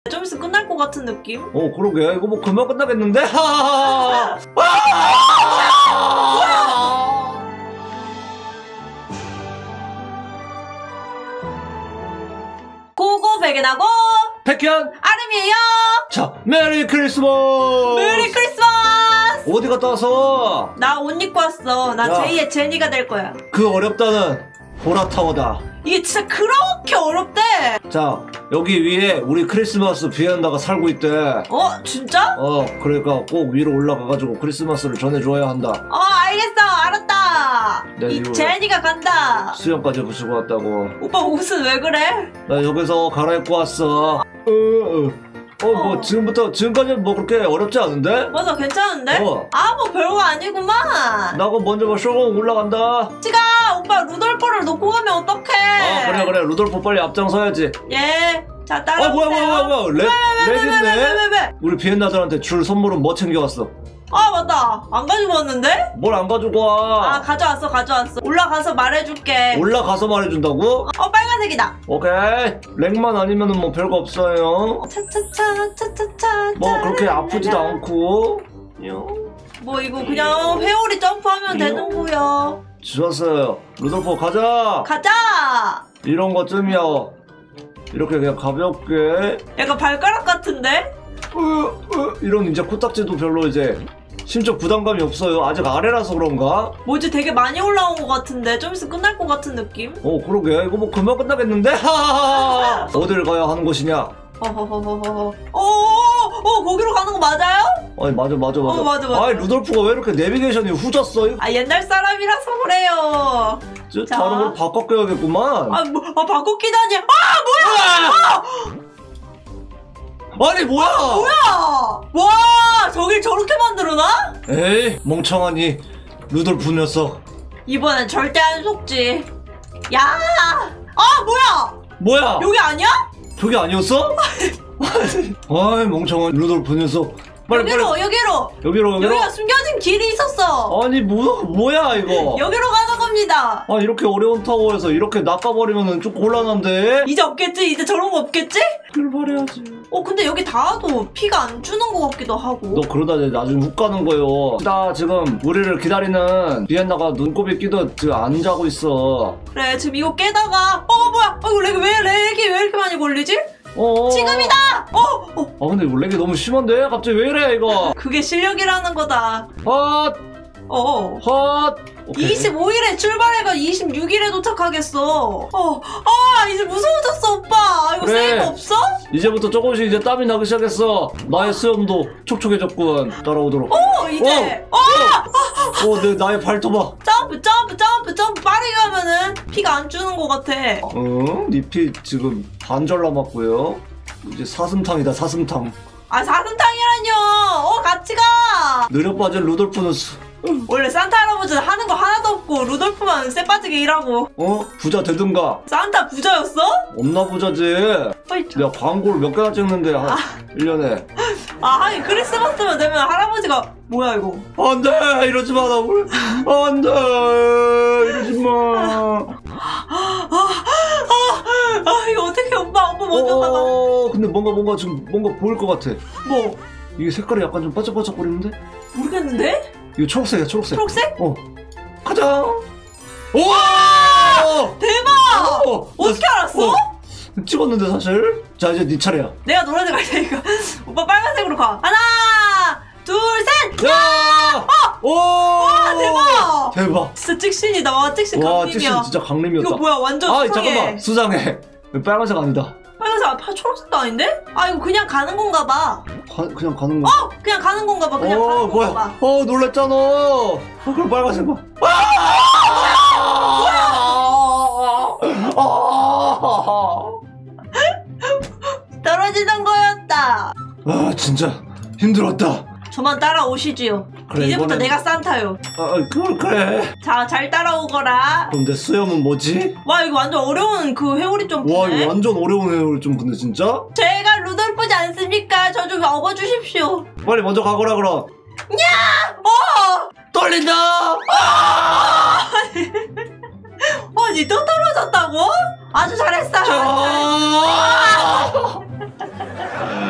좀 있으면 끝날 것 같은 느낌? 그러게. 이거 뭐 금방 끝나겠는데? 고고 백연하고 백현 아름이에요. 자, 메리 크리스마스. 메리 크리스마스. 어디 갔다 와서? 나 옷 입고 왔어. 나 야. 제2의 제니가 될 거야. 그 어렵다는 보라타워다. 이게 진짜 그렇게 어렵대. 자, 여기 위에 우리 크리스마스 비엔나가 살고 있대. 진짜? 그러니까 꼭 위로 올라가가지고 크리스마스를 전해줘야 한다. 알겠어. 알았다. 네, 이 이거- 제니가 간다. 수염까지 붙이고 왔다고. 오빠 옷은 왜 그래? 나 여기서 갈아입고 왔어. 뭐 지금까지는 뭐 그렇게 어렵지 않은데? 맞아, 괜찮은데? 뭐 별거 아니구만. 나 그럼 먼저 쇼공 올라간다. 지가 오빠 루돌프를 놓고 가면 어떡해. 그래 루돌프 빨리 앞장서야지. 예. 자, 따라오세요. 뭐야 렉 있네. 왜? 우리 비엔나들한테 줄 선물은 뭐 챙겨왔어? 맞다. 안 가지고 왔는데? 뭘 안 가지고 와? 가져왔어. 올라가서 말해줄게. 올라가서 말해준다고? 빨간색이다. 오케이. 렉만 아니면은 뭐 별거 없어요. 차차차. 뭐 그렇게 아프지도 않고. 뭐 이거 그냥 회오리 점프하면 되는 거야. 좋았어요. 루돌프 가자. 가자. 이런 것쯤이야. 이렇게 그냥 가볍게. 약간 발가락 같은데? 이런 이제 코딱지도 별로 이제 심적 부담감이 없어요. 아직 아래라서 그런가? 뭐지, 되게 많이 올라온 것 같은데 좀 있으면 끝날 것 같은 느낌? 그러게. 이거 뭐 금방 끝나겠는데? 어딜 가야 하는 곳이냐? 거기로 가는 거 맞아요? 아니 맞아. 맞아. 아니 루돌프가 왜 이렇게 내비게이션이 후졌어? 옛날 사람이라서 그래요. 자. 다른 걸 바꿔 껴야겠구만. 바꿔 끼다니. 아니 뭐야? 와, 저길 저렇게 만들어놔? 에이 멍청하니 루돌프 녀석. 이번엔 절대 안 속지. 야! 뭐야? 여기 아니야? 저게 아니었어? 아이 멍청한 루돌프 녀석. 여기로. 여기로. 여기가 숨겨진 길이 있었어. 아니 뭐야 이거? 여기로 가는 겁니다. 이렇게 어려운 타워에서 이렇게 낚아버리면은 좀 곤란한데? 이제 없겠지? 이제 저런 거 없겠지? 그걸 말해야지. 근데 여기 닿아도 피가 안 주는 것 같기도 하고. 너 그러다 이제 나중에 훅 가는 거요. 나 지금 우리를 기다리는 비엔나가 눈곱이 끼듯 지금 안 자고 있어. 그래, 지금 이거 깨다가 뭐야? 이거 렉이 왜 이렇게 많이 걸리지? 지금이다! 근데 이거 렉이 너무 심한데? 갑자기 왜 이래 이거? 그게 실력이라는 거다. 오케이. 25일에 출발해가 26일에 도착하겠어. 이제 무서워졌어, 오빠. 이거 그래. 세이브 없어? 이제부터 조금씩 이제 땀이 나기 시작했어. 나의 수염도 촉촉해졌군. 따라오도록. 이제. 나의 발톱아. 점프 빠르게 가면은 피가 안 주는 것 같아. 니 피 지금 반절 남았고요. 이제 사슴탕이다, 사슴탕. 사슴탕이라뇨. 같이 가. 느려 빠진 루돌프는 원래 산타 할아버지는 하는 거 하나도 없고 루돌프만 쎄 빠지게 일하고. 부자 되든가. 산타 부자였어? 없나 부자지. 내가 광고를 몇 개나 찍는데 1년에. 하긴 크리스마스만 되면 할아버지가 뭐야 이거. 안돼 이러지 마. 안돼 이러지 마. 이거 어떻게 오빠 먼저 가봐. 근데 뭔가 지금 뭔가 보일 것 같아. 뭐? 이게 색깔이 약간 좀 반짝반짝거리는데? 모르겠는데? 이거 초록색이야, 초록색. 초록색? 가자. 대박! 어떻게 알았어? 찍었는데 사실. 자 이제 네 차례야. 내가 노란색 갈 테니까 오빠 빨간색으로 가. 하나, 둘, 셋. 야! 대박! 대박. 진짜 찍신이다. 와, 찍신 와, 강림이야. 찍신 진짜 강림이었다. 이거 뭐야, 완전 수상해. 잠깐만, 수상해. 빨간색 아니다. 빨간색, 초록색도 아닌데? 이거 그냥 가는 건가 봐. 그냥 가는 거. 그냥 가는 건가 봐. 그냥 가는 건가 봐. 놀랬잖아. 그럼 빨간색 봐. 떨어지는 거였다. 진짜 힘들었다. 저만 따라오시지요. 그래, 이제부터 이번엔- 내가 산타요. 그래. 자, 잘 따라오거라. 그럼 내 수염은 뭐지? 와, 이거 완전 어려운 그 회오리 점프네. 와, 이거 완전 어려운 애를 좀 근데 진짜? 제가 루돌프지 않습니까? 저 좀 업어주십시오. 빨리 먼저 가거라 그럼. 떨린다. 니 또 떨어졌다고? 아주 잘했어.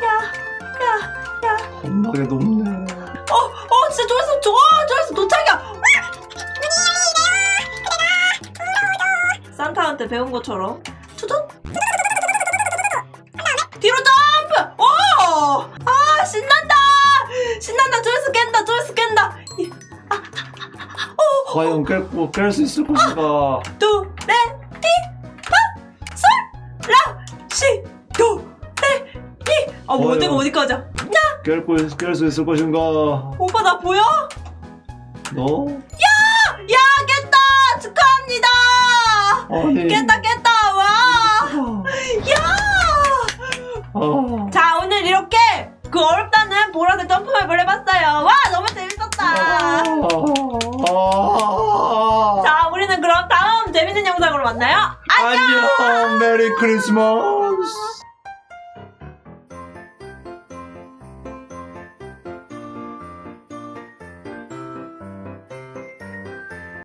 야. 겁나게 높네. 진짜 저기서 도착이야. 산타한테 배운 것처럼 투둑 뒤로 점프. 신난다. 저기서 깬다. 과연 깰 수 있을 것인가? 도레미 파솔라시 도레미. 내가 어디까지야? 깰 수 있을 것인가? 오빠 나 보여? 너? 야 깼다. 축하합니다. 아니. 깼다. 와. 야. 자 오늘 이렇게 그 어렵다는 보라색 점프맵을 해봤어요. 와 너무 재밌었다. 자 우리는 그럼 다음 재밌는 영상으로 만나요. 안녕. 메리 크리스마스.